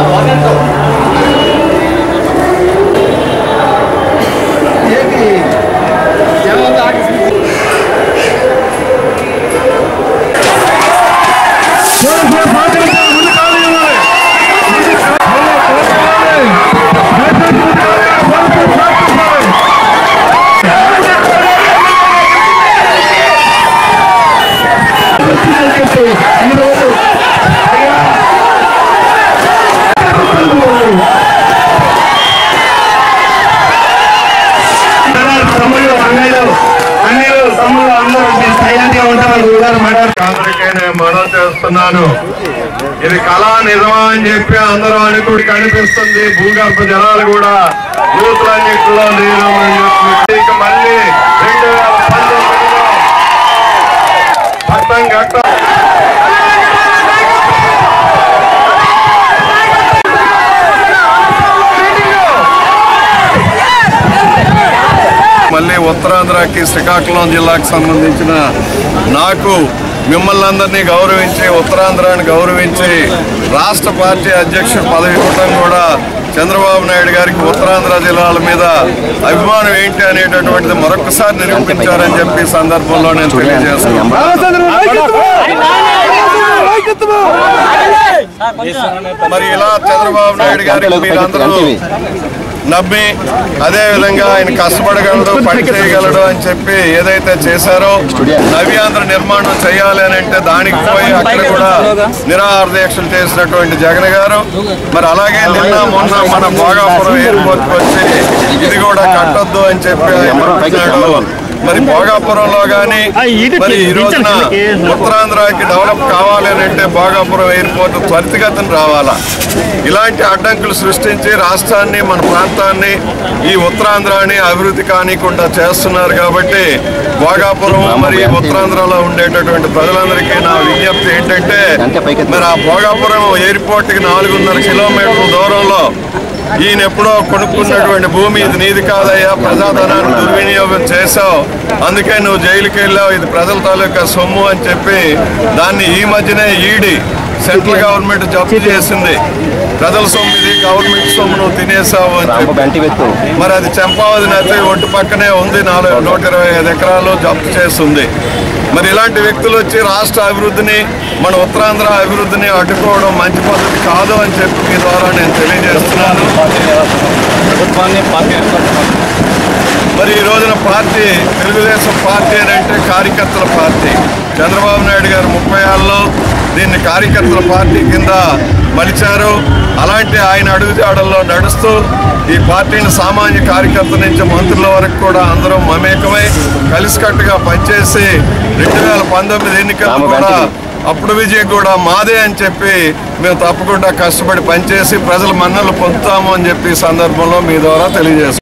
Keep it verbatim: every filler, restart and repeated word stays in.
మనం చేస్తున్నాను ఇది కళ నిజమా అని చెప్పి అందరూ అనుకుడి కనిపిస్తుంది. భూగర్భ జలాలు కూడా నూతులన్నింటిలో నీరు మళ్ళీ రెండు వేల పంతొమ్మిదిలో పట్టం గట్ట మళ్ళీ ఉత్తరాంధ్రకి శ్రీకాకుళం జిల్లాకు సంబంధించిన నాకు మిమ్మల్ని అందరినీ గౌరవించి ఉత్తరాంధ్రాన్ని గౌరవించి రాష్ట్ర పార్టీ అధ్యక్షుడు పదవి ఇవ్వడం కూడా చంద్రబాబు నాయుడు గారికి ఉత్తరాంధ్ర జిల్లాల మీద అభిమానం ఏంటి అనేటటువంటిది మరొకసారి నిరూపించారని చెప్పి సందర్భంలో నేను తెలియజేస్తున్నాను. మరి ఇలా చంద్రబాబు నాయుడు గారికి మీరందరూ నమ్మి అదేవిధంగా ఆయన కష్టపడగలడు పని చేయగలడు అని చెప్పి ఏదైతే చేశారో నవ్యాంధ్ర నిర్మాణం చేయాలి అని అంటే దానికి పోయి అక్కడ కూడా నిరాహార దీక్షలు చేసినటువంటి జగన్ గారు మరి అలాగే నిన్న మొన్న మన భోగాపురం ఎయిర్పోర్ట్కి వచ్చి ఇది కూడా కట్టొద్దు అని చెప్పి ఆయన మరి భోగాపురంలో కానీ మరి ఈ రోజున ఉత్తరాంధ్రకి డెవలప్ కావాలి అని అంటే భోగాపురం ఎయిర్పోర్ట్ త్వరితగతిన రావాలా. ఇలాంటి అడ్డంకులు సృష్టించి రాష్ట్రాన్ని మన ప్రాంతాన్ని ఈ ఉత్తరాంధ్రాన్ని అభివృద్ధి కానికుండా చేస్తున్నారు. కాబట్టి భోగాపురం మరి ఉత్తరాంధ్రలో ఉండేటటువంటి ప్రజలందరికీ నా విజ్ఞప్తి ఏంటంటే మరి ఆ భోగాపురం ఎయిర్పోర్ట్కి నాలుగున్నర కిలోమీటర్ల దూరంలో ఈయన ఎప్పుడో కొనుక్కున్నటువంటి భూమి ఇది నీది కాదయ్యా, ప్రజాధనాన్ని దుర్వినియోగం చేశావు, అందుకే నువ్వు జైలుకి వెళ్ళావు, ఇది ప్రజల తాలూకా సొమ్ము అని చెప్పి దాన్ని ఈ మధ్యనే ఈడీ సెంట్రల్ గవర్నమెంట్ జప్తు చేసింది. ప్రజల సొమ్ము ఇది, గవర్నమెంట్ సొమ్ము నువ్వు తినేసావు అని చెప్పి మరి అది చంపావతి నది ఒడ్డు పక్కనే ఉంది, నాలుగు నూట ఇరవై ఐదు ఎకరాలు జప్తు చేస్తుంది. మరి ఇలాంటి వ్యక్తులు వచ్చి రాష్ట్ర అభివృద్ధిని మన ఉత్తరాంధ్ర అభివృద్ధిని అడ్డుకోవడం మంచి పద్ధతి కాదు అని చెప్పి మీ ద్వారా నేను తెలియజేస్తున్నాను. మరి ఈ రోజున పార్టీ తెలుగుదేశం పార్టీ అని అంటే కార్యకర్తల పార్టీ. చంద్రబాబు నాయుడు గారు ముప్పై ఏళ్ళలో దీన్ని కార్యకర్తల పార్టీ కింద మలిచారు. అలాంటి ఆయన అడుగుజాడల్లో నడుస్తూ ఈ పార్టీని సామాన్య కార్యకర్త నుంచి మంత్రుల వరకు కూడా అందరూ మమేకమై కలిసికట్టుగా పనిచేసి రెండు వేల పంతొమ్మిది ఎన్నికల్లో కూడా అప్పుడు విజయం కూడా మాదే అని చెప్పి మేము తప్పకుండా కష్టపడి పనిచేసి ప్రజల మన్నలు పొందుతాము అని చెప్పి సందర్భంలో మీ ద్వారా తెలియజేస్తాం.